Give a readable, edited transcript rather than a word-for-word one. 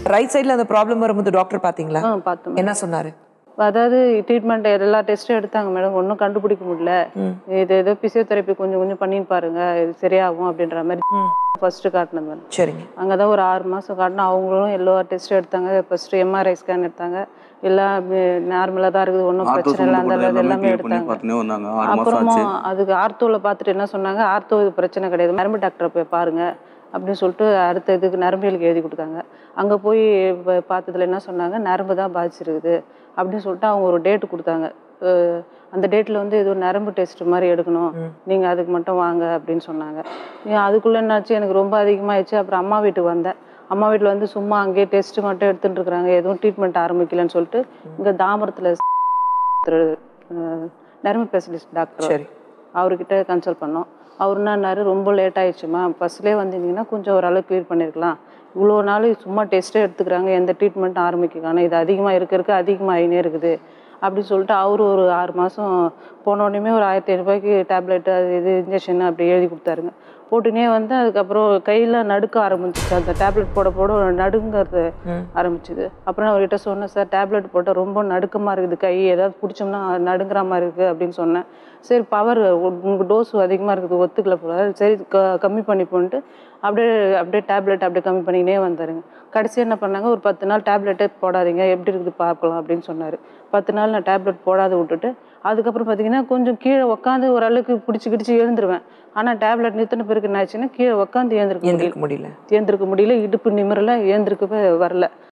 Right சைடுல அந்த problem வரும்போது டாக்டர் பாத்தீங்களா? பார்த்தோம். என்ன சொன்னாரு? அதாவது ட்ரீட்மெண்ட் எல்லா டெஸ்ட்டும் எடுத்தாங்க மேடம். ஒன்றும் கண்டுபிடிக்க முடியல. இது ஏதோ பிசியோதெரப்பி கொஞ்சம் கொஞ்சம் பண்ணின்னு பாருங்க, இது சரியாகும் அப்படின்ற மாதிரி ஃபர்ஸ்ட் காட்டினது மேடம். சரிங்க. அங்கே தான் ஒரு 6 மாதம் காட்டினா அவங்களும் எல்லா டெஸ்ட்டும் எடுத்தாங்க. ஃபர்ஸ்ட் எம்ஆர்ஐ ஸ்கேன் எடுத்தாங்க. எல்லாம் நார்மலாக தான் இருக்குது, ஒன்றும் பிரச்சனை இல்லை, அந்த அளவு எல்லாமே எடுத்தாங்க. அப்புறமா அதுக்கு ஆர்த்தோவில் பார்த்துட்டு என்ன சொன்னாங்க, ஆர்த்தோ இது பிரச்சனை கிடையாது, நரம்பு டாக்டரை போய் பாருங்க அப்படின்னு சொல்லிட்டு அடுத்த இதுக்கு நரம்பியலுக்கு எழுதி கொடுத்தாங்க. அங்கே போய் பார்த்ததுல என்ன சொன்னாங்க, நரம்பு தான் பாதிச்சிருக்குது அப்படின்னு சொல்லிட்டு அவங்க ஒரு டேட்டு கொடுத்தாங்க. அந்த டேட்டில் வந்து ஏதோ நரம்பு டெஸ்ட் மாதிரி எடுக்கணும், நீங்கள் அதுக்கு மட்டும் வாங்க அப்படின்னு சொன்னாங்க. அதுக்குள்ளே என்னாச்சு, எனக்கு ரொம்ப அதிகமாகிடுச்சு. அப்புறம் அம்மா வீட்டுக்கு வந்தேன். அம்மா வீட்டில் வந்து சும்மா அங்கேயே டெஸ்ட் மட்டும் எடுத்துகிட்டு இருக்கிறாங்க, எதுவும் ட்ரீட்மெண்ட் ஆரம்பிக்கலன்னு சொல்லிட்டு இங்கே தாம்பரத்தில் நரம்பு ஸ்பெஷலிஸ்ட் டாக்டர் அவர்கிட்ட கன்சல்ட் பண்ணோம். அவர் என்னன்னாரு, ரொம்ப லேட் ஆயிடுச்சுமா, ஃபர்ஸ்ட்லேயே வந்திருந்தீங்கன்னா கொஞ்சம் ஓரளவு க்ளியர் பண்ணியிருக்கலாம். இவ்வளோ நாள் சும்மா டெஸ்ட்டே எடுத்துக்கிறாங்க, எந்த ட்ரீட்மெண்ட்டும் ஆரம்பிக்காங்க, இது அதிகமாக இருக்க அதிகமாகினே இருக்குது அப்படின்னு சொல்லிட்டு அவர் ஒரு 6 மாதம் போனோடனே ஒரு 1500 டேப்லெட்டு அது இது இன்ஜெக்ஷன் அப்படி எழுதி கொடுத்தாருங்க. போட்டுனே வந்து அதுக்கப்புறம் கையில் நடுக்க ஆரம்பிச்சிச்சு. அந்த டேப்லெட் போட போட நடுங்கிறது ஆரம்பிச்சுது. அப்புறம் அவர்கிட்ட சொன்னேன், சார் டேப்லெட் போட்டால் ரொம்ப நடுக்கமாக இருக்குது, கை ஏதாவது பிடிச்சோம்னா நடுங்கிற மாதிரி இருக்குது அப்படின்னு சொன்னேன். சரி பவர் உங்களுக்கு டோஸ் அதிகமாக இருக்குது, ஒத்துக்கல போல, சரி கம்மி பண்ணிப்போன்ட்டு அப்படியே அப்படியே டேப்லெட் அப்படியே கம்மி பண்ணிக்கினே வந்தாருங்க. கடைசி என்ன பண்ணாங்க, ஒரு 10 நாள் டேப்லெட்டே போடாதீங்க, எப்படி இருக்குது பார்க்கலாம் அப்படின்னு சொன்னார். 10 நாள் நான் டேப்லெட் போடாத விட்டுட்டு அதுக்கப்புறம் பார்த்தீங்கன்னா கொஞ்சம் கீழே உட்காந்து ஓரளவுக்கு பிடிச்சி எழுந்துருவேன். ஆனால் டேப்லெட் நிறுத்தின பிறகு என்ன ஆச்சுன்னா கீழே உட்காந்து ஏந்திருக்க முடியல. இடுப்பு நிமிரல, ஏந்திருக்கவே வரல.